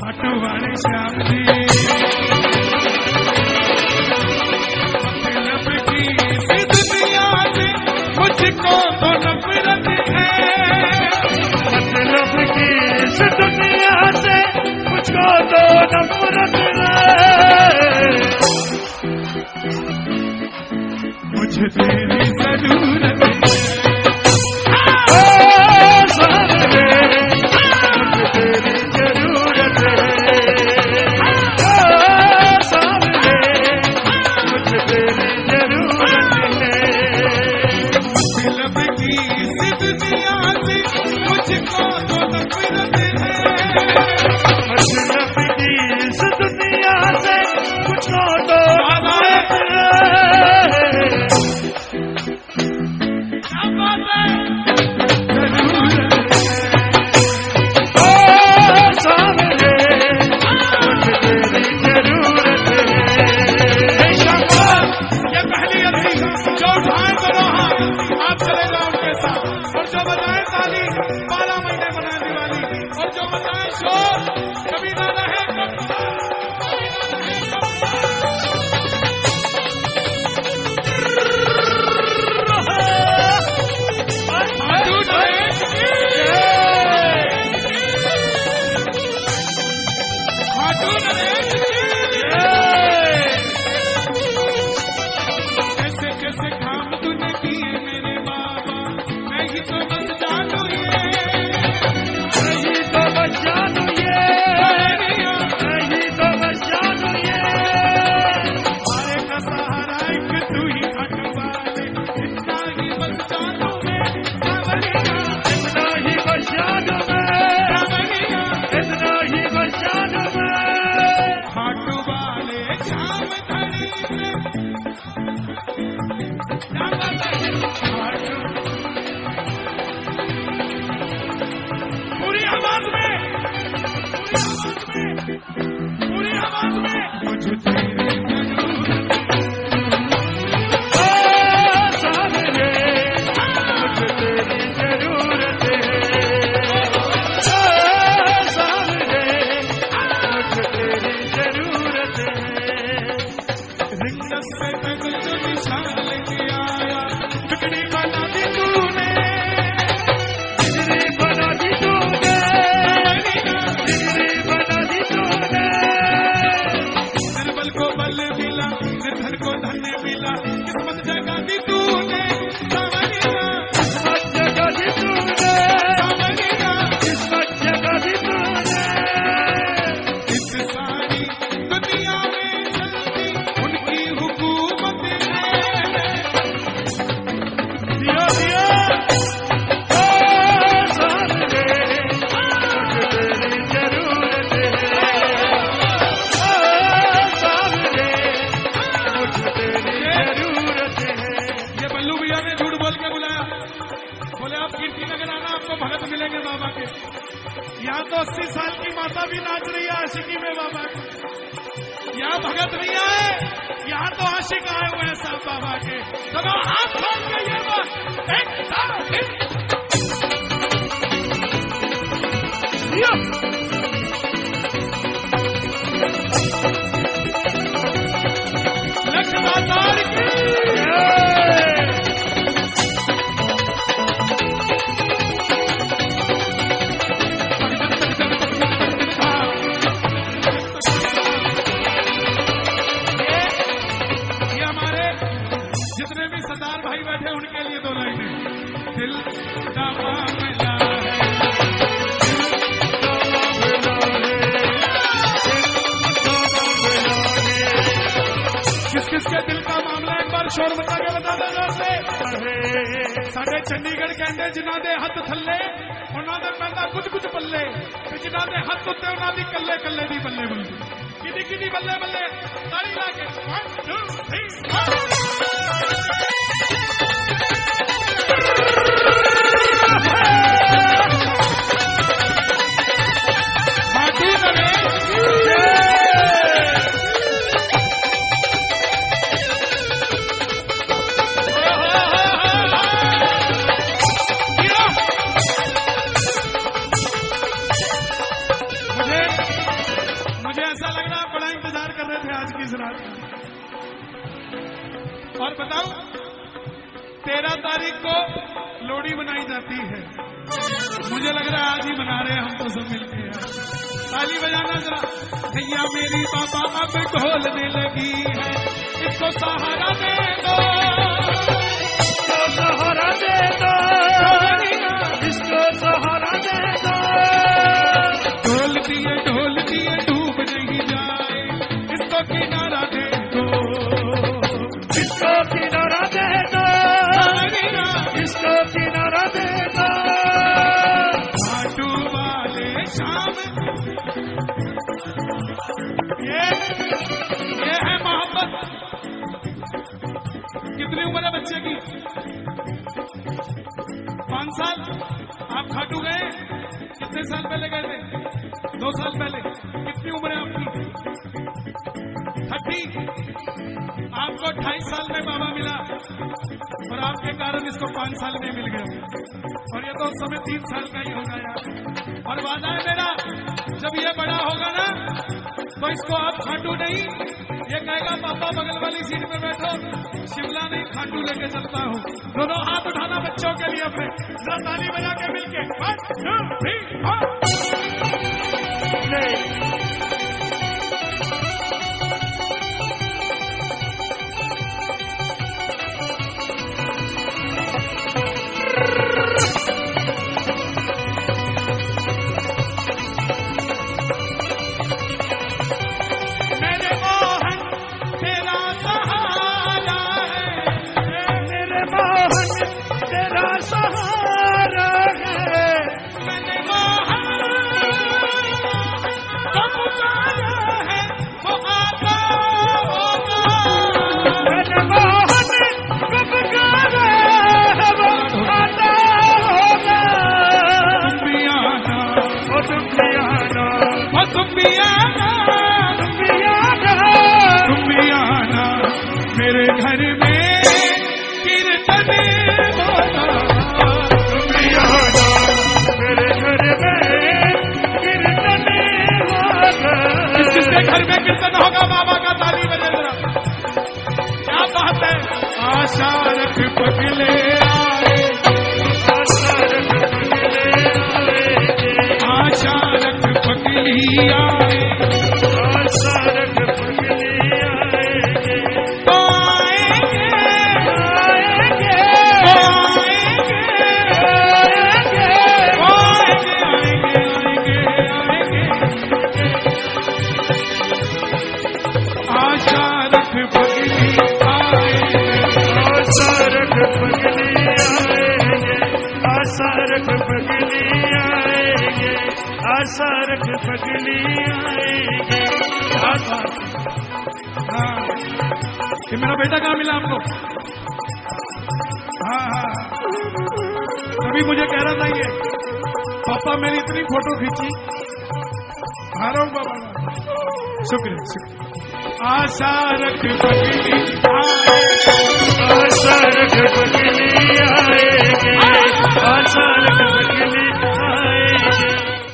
खाटू वाले श्याम जी मतलब की इस दुनिया से मुझको तो नफरत है, मतलब की इस दुनिया से मुझको तो नफरत है। मुझे तेरी जरूरत है, यहाँ तो 80 साल की माता भी नाच रही है आशिकी में बाबा। यहाँ भगत नहीं आए, यहाँ तो आशिक आए हुए हैं साहब बाबा के। तो हाथ खोल के ये लक्ष्मण की उनके लिए दो लाइनें। दिल का मामला है, किस किस के दिल का मामला एक बार शोर मचा के बता देना से। साढ़े चंडीगढ़ कहते जिन्हों के हथ थले उन्होंने पैदा कुछ कुछ बल्ले, जिन्हों के हथ उत्ते उन्होंने कल्ले कल्ले दी बल्ले बल्ले किदी बल्ले बल्ले ताली ला के 1 2 3 आज की इस रात में। और बताऊं, 13 तारीख को लोहड़ी मनाई जाती है। मुझे लग रहा है आज ही मना रहे हैं हम तो सब मिलके। ताली बजाना जरा। भैया मेरी बाबा अब ढोलने लगी है, इसको सहारा दे दो, इसको सहारा दे दो, इसको सहारा दे दो। ढोल दिए डूब नहीं जाए, इसको किनारा दे दो, इसको किनारा दे दो, इसको किनारा दे दो। घाटू वाले शाम, ये है मोहब्बत। कितनी उम्र है बच्चे की? 5 साल। आप खाटू गए कितने साल पहले गए थे? 2 साल पहले। कितनी उम्र है आपकी? 30। आपको 28 साल में बाबा मिला और आपके कारण इसको 5 साल में मिल गया, और ये तो उस समय 3 साल का ही होगा यार। और वादा है मेरा, जब ये बड़ा होगा ना तो इसको आप खाटू नहीं, ये कहेगा पापा बगल वाली सीट पे बैठो, शिमला नहीं खाटू लेके चलता हूँ। दोनों हाथ उठाना बच्चों के लिए अपने, जरा ताली बजा के मिलके। 1 2 3 4। मेरे घर में कीर्तन होना, तुम भी आना मेरे घर में कीर्तन होगा। किसके घर में कीर्तन होगा बाबा का? ताली बजे जरा। क्या बात है। आशा रख पगले आए, आशा रख पगले आएंगे, आशा रख पगली आए, आशा रख पगले आएंगे। तो आएंगे, आएंगे, आएंगे, आएंगे, आएंगे, आएंगे। आशा रख पगली आए, आशा रख पगले आएंगे, आशा रख पगले आएंगे, आशा रख पगले आएंगे। हाँ, ये मेरा बेटा कहाँ मिला आपको? हाँ हाँ, तभी मुझे कह रहा था ये पापा मेरी इतनी फोटो खींची। आ रहा हूँ बाबा। शुक्रिया शुक्रिया। आशा रख पगली आए, आशा रख पगले आएंगे, आशा रख पगले आएंगे।